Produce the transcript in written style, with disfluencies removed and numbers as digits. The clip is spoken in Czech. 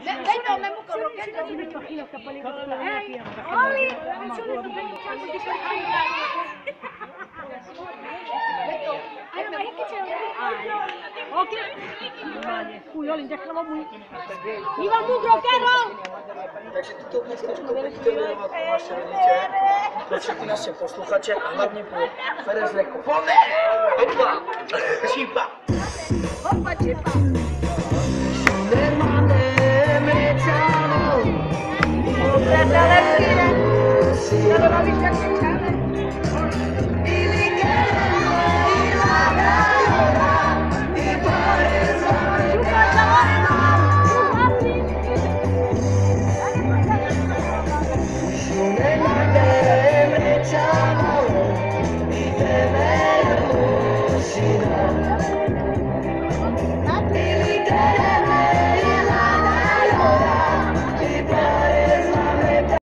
Dai to memu korokendo. Oli, Oke. Kujolin, jak sama můj. Ivan Mudro, Kero! Takže tuto písničku bych chtěl věnovat pro vaše rodiče, pro všechny naše posluchače a hlavně pro Ferez Reko. Hopla! Čípa! Hoppa čipa. Nemáme mečáno, Opravdu, ale skvěle.